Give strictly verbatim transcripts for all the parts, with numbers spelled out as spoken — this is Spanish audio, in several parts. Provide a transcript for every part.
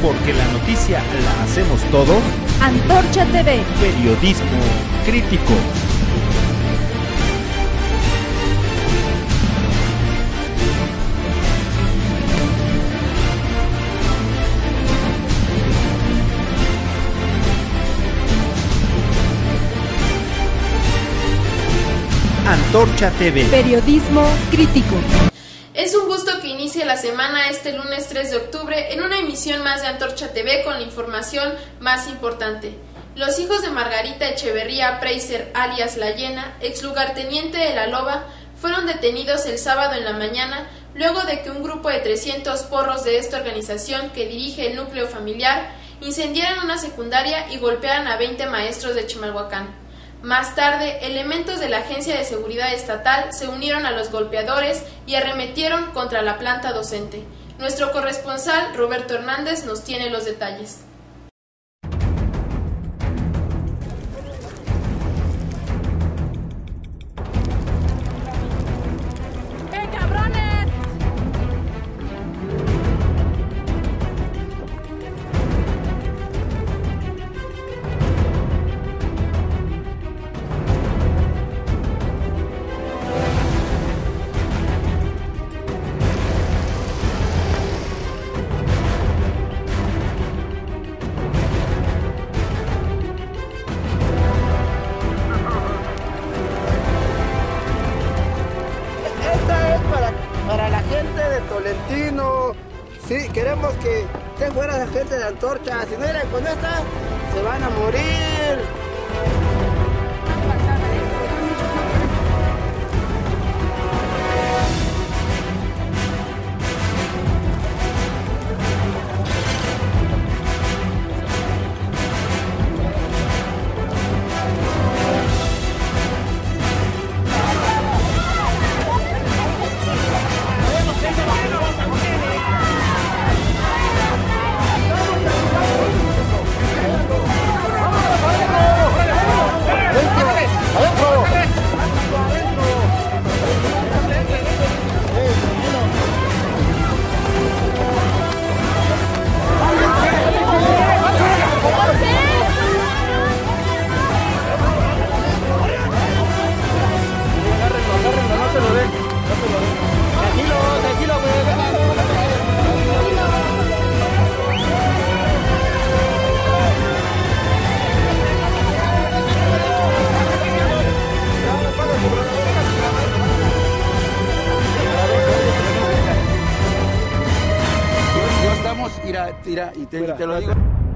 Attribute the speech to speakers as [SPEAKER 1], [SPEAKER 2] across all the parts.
[SPEAKER 1] porque la noticia la hacemos todos.
[SPEAKER 2] Antorcha T V.
[SPEAKER 1] Periodismo crítico. Antorcha T V.
[SPEAKER 2] Periodismo crítico.
[SPEAKER 3] Es un gusto que inicie la semana este lunes tres de octubre en una emisión más de Antorcha T V con la información más importante. Los hijos de Margarita Echeverría Preiser, alias La Llena, ex lugarteniente de La Loba, fueron detenidos el sábado en la mañana luego de que un grupo de trescientos porros de esta organización que dirige el núcleo familiar incendiaran una secundaria y golpearan a veinte maestros de Chimalhuacán. Más tarde, elementos de la Agencia de Seguridad Estatal se unieron a los golpeadores y arremetieron contra la planta docente. Nuestro corresponsal, Roberto Hernández, nos tiene los detalles.
[SPEAKER 4] Tolentino, sí, queremos que esté fuera la gente de Antorcha, si no eran con esta, se van a morir. Tira, tira, y te, y te lo digo.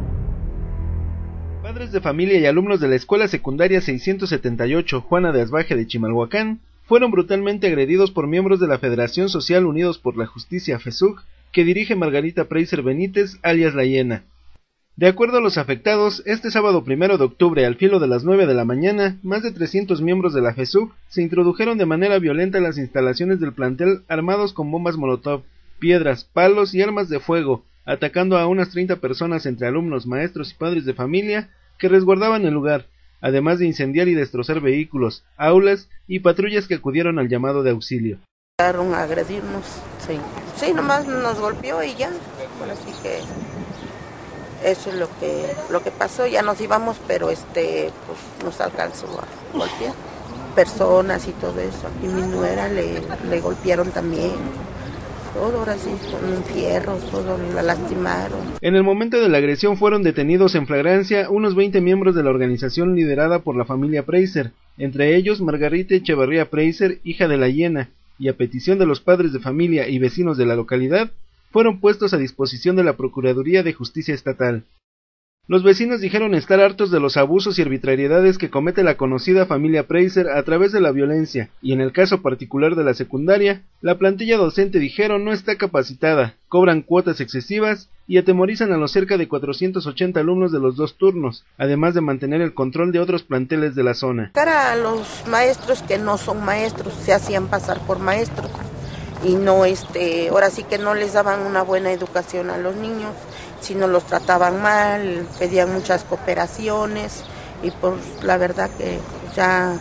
[SPEAKER 1] Padres de familia y alumnos de la Escuela Secundaria seiscientos setenta y ocho Juana de Asbaje de Chimalhuacán fueron brutalmente agredidos por miembros de la Federación Social Unidos por la Justicia FESUC, que dirige Margarita Preiser Benítez, alias La Llena. De acuerdo a los afectados, este sábado primero de octubre, al filo de las nueve de la mañana, más de trescientos miembros de la FESUC se introdujeron de manera violenta en las instalaciones del plantel armados con bombas molotov, piedras, palos y armas de fuego, atacando a unas treinta personas entre alumnos, maestros y padres de familia que resguardaban el lugar, además de incendiar y destrozar vehículos, aulas y patrullas que acudieron al llamado de auxilio.
[SPEAKER 5] Llegaron a agredirnos, sí, sí, nomás nos golpeó y ya, bueno, así que eso es lo que lo que pasó, ya nos íbamos, pero este, pues nos alcanzó a golpear, personas y todo eso, aquí mi nuera le, le golpearon también. Todo ahora sí, con fierros, todo la lastimaron.
[SPEAKER 1] En el momento de la agresión fueron detenidos en flagrancia unos veinte miembros de la organización liderada por la familia Preiser, entre ellos Margarita Echeverría Preiser, hija de La Llena, y a petición de los padres de familia y vecinos de la localidad, fueron puestos a disposición de la Procuraduría de Justicia Estatal. Los vecinos dijeron estar hartos de los abusos y arbitrariedades que comete la conocida familia Preiser a través de la violencia, y en el caso particular de la secundaria, la plantilla docente dijeron no está capacitada, cobran cuotas excesivas y atemorizan a los cerca de cuatrocientos ochenta alumnos de los dos turnos, además de mantener el control de otros planteles de la zona.
[SPEAKER 5] Cara a los maestros que no son maestros, se hacían pasar por maestros y no, este, ahora sí que no les daban una buena educación a los niños, sino los trataban mal, pedían muchas cooperaciones y pues la verdad que ya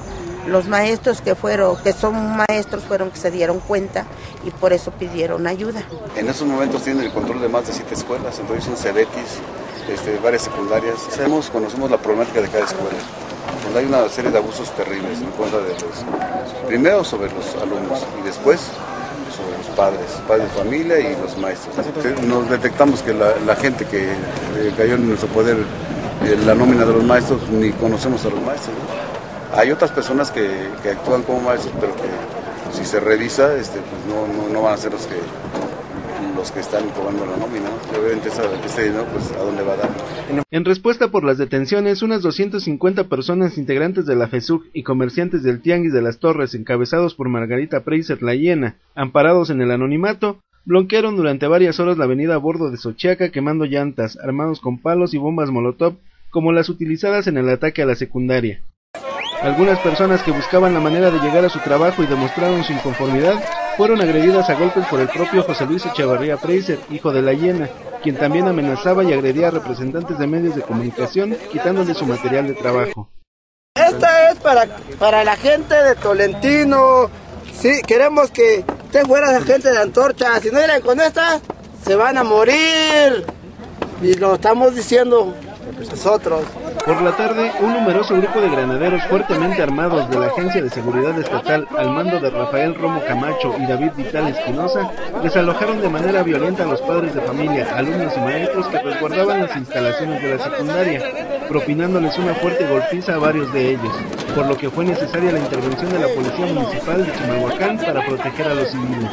[SPEAKER 5] los maestros que fueron, que son maestros, fueron que se dieron cuenta y por eso pidieron ayuda.
[SPEAKER 6] En estos momentos tienen el control de más de siete escuelas, entonces son Cebetis, este, varias secundarias. Sabemos, conocemos la problemática de cada escuela. Donde hay una serie de abusos terribles en contra de los, primero sobre los alumnos y después sobre los padres, padres de familia y los maestros. Nos detectamos que la, la gente que eh, cayó en nuestro poder, eh, la nómina de los maestros, ni conocemos a los maestros, ¿no? Hay otras personas que, que actúan como maestros, pero que si se revisa, este, pues no, no, no van a ser los que los que están cobrando la nómina, ¿no? Obviamente este dinero, pues, ¿a dónde va a dar?
[SPEAKER 1] En respuesta por las detenciones, unas doscientas cincuenta personas integrantes de la FESUC y comerciantes del Tianguis de las Torres, encabezados por Margarita Preiser La Hiena, amparados en el anonimato, bloquearon durante varias horas la avenida a bordo de Xochiaca, quemando llantas, armados con palos y bombas molotov, como las utilizadas en el ataque a la secundaria. Algunas personas que buscaban la manera de llegar a su trabajo y demostraron su inconformidad fueron agredidas a golpes por el propio José Luis Echevarría Preiser, hijo de La Hiena, quien también amenazaba y agredía a representantes de medios de comunicación, quitándole su material de trabajo.
[SPEAKER 4] Esta es para, para la gente de Tolentino. Sí, queremos que esté fuera la gente de Antorcha. Si no vienen con esta, se van a morir. Y lo estamos diciendo nosotros.
[SPEAKER 1] Por la tarde, un numeroso grupo de granaderos fuertemente armados de la Agencia de Seguridad Estatal, al mando de Rafael Romo Camacho y David Vital Espinosa, desalojaron de manera violenta a los padres de familia, alumnos y maestros que resguardaban las instalaciones de la secundaria, propinándoles una fuerte golpiza a varios de ellos, por lo que fue necesaria la intervención de la Policía Municipal de Chimalhuacán para proteger a los civiles.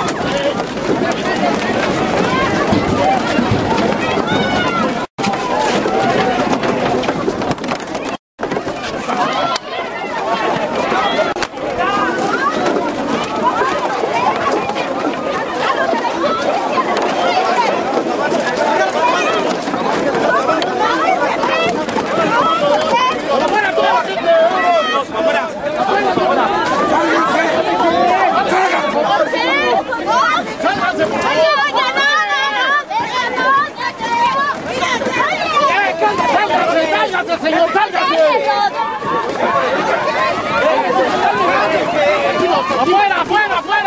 [SPEAKER 7] ¡Señor, sálgase! ¡Afuera, afuera, afuera!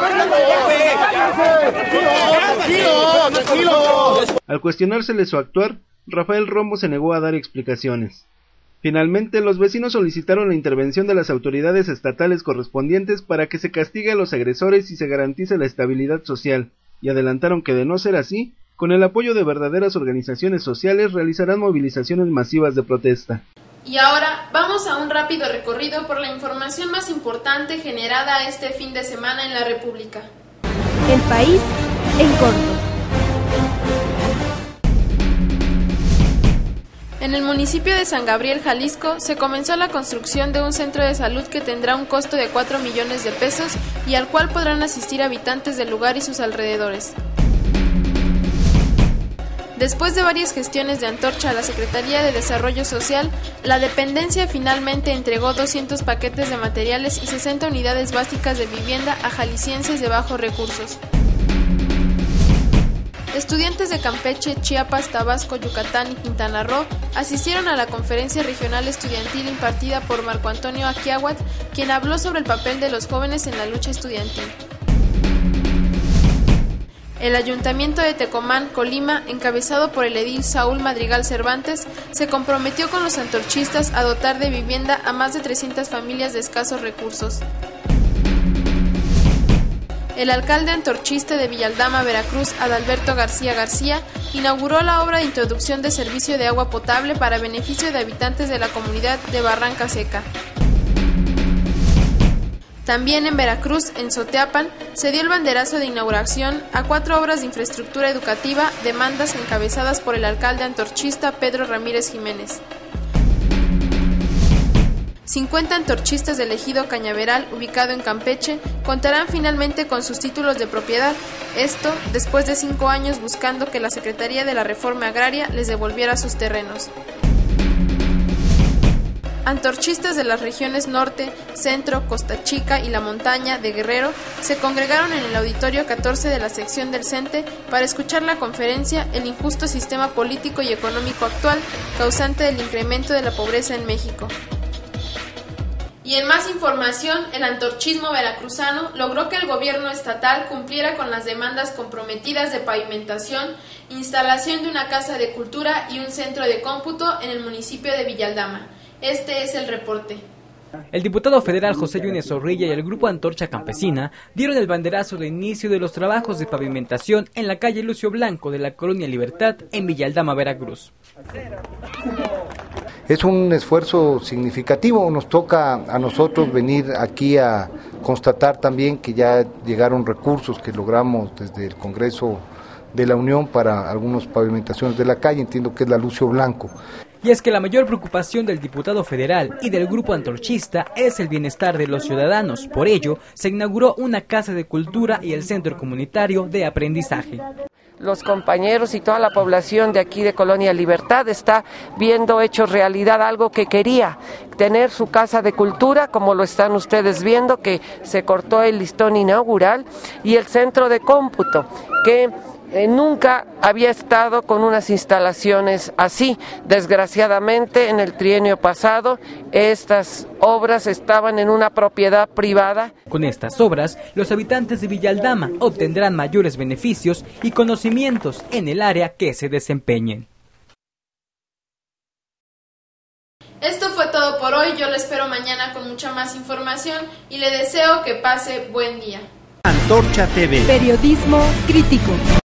[SPEAKER 7] ¡Tranquilo, tranquilo!
[SPEAKER 1] Al cuestionársele su actuar, Rafael Romo se negó a dar explicaciones. Finalmente, los vecinos solicitaron la intervención de las autoridades estatales correspondientes para que se castigue a los agresores y se garantice la estabilidad social, y adelantaron que de no ser así, con el apoyo de verdaderas organizaciones sociales realizarán movilizaciones masivas de protesta.
[SPEAKER 3] Y ahora vamos a un rápido recorrido por la información más importante generada este fin de semana en la República.
[SPEAKER 2] El país en corto.
[SPEAKER 3] En el municipio de San Gabriel, Jalisco, se comenzó la construcción de un centro de salud que tendrá un costo de cuatro millones de pesos y al cual podrán asistir habitantes del lugar y sus alrededores. Después de varias gestiones de Antorcha a la Secretaría de Desarrollo Social, la dependencia finalmente entregó doscientos paquetes de materiales y sesenta unidades básicas de vivienda a jaliscienses de bajos recursos. Estudiantes de Campeche, Chiapas, Tabasco, Yucatán y Quintana Roo asistieron a la conferencia regional estudiantil impartida por Marco Antonio Aquiahuat, quien habló sobre el papel de los jóvenes en la lucha estudiantil. El Ayuntamiento de Tecomán, Colima, encabezado por el edil Saúl Madrigal Cervantes, se comprometió con los antorchistas a dotar de vivienda a más de trescientas familias de escasos recursos. El alcalde antorchista de Villaldama, Veracruz, Adalberto García García, inauguró la obra de introducción de servicio de agua potable para beneficio de habitantes de la comunidad de Barranca Seca. También en Veracruz, en Soteapan, se dio el banderazo de inauguración a cuatro obras de infraestructura educativa, demandas encabezadas por el alcalde antorchista Pedro Ramírez Jiménez. cincuenta antorchistas del ejido Cañaveral, ubicado en Campeche, contarán finalmente con sus títulos de propiedad, esto después de cinco años buscando que la Secretaría de la Reforma Agraria les devolviera sus terrenos. Antorchistas de las regiones Norte, Centro, Costa Chica y La Montaña de Guerrero se congregaron en el auditorio catorce de la sección del CENTE para escuchar la conferencia El injusto sistema político y económico actual, causante del incremento de la pobreza en México. Y en más información, el antorchismo veracruzano logró que el gobierno estatal cumpliera con las demandas comprometidas de pavimentación, instalación de una casa de cultura y un centro de cómputo en el municipio de Villaldama. Este es el reporte.
[SPEAKER 8] El diputado federal José Yunes Zorrilla y el grupo Antorcha Campesina dieron el banderazo de inicio de los trabajos de pavimentación en la calle Lucio Blanco de la Colonia Libertad en Villaldama, Veracruz.
[SPEAKER 9] Es un esfuerzo significativo, nos toca a nosotros venir aquí a constatar también que ya llegaron recursos que logramos desde el Congreso de la Unión para algunas pavimentaciones de la calle, entiendo que es la Lucio Blanco.
[SPEAKER 8] Y es que la mayor preocupación del diputado federal y del grupo antorchista es el bienestar de los ciudadanos. Por ello, se inauguró una casa de cultura y el centro comunitario de aprendizaje.
[SPEAKER 10] Los compañeros y toda la población de aquí de Colonia Libertad está viendo hecho realidad algo que quería, tener su casa de cultura, como lo están ustedes viendo, que se cortó el listón inaugural, y el centro de cómputo, que Eh, nunca había estado con unas instalaciones así. Desgraciadamente, en el trienio pasado, estas obras estaban en una propiedad privada.
[SPEAKER 8] Con estas obras, los habitantes de Villaldama obtendrán mayores beneficios y conocimientos en el área que se desempeñen.
[SPEAKER 3] Esto fue todo por hoy. Yo lo espero mañana con mucha más información y le deseo que pase buen día.
[SPEAKER 1] Antorcha T V.
[SPEAKER 2] Periodismo crítico.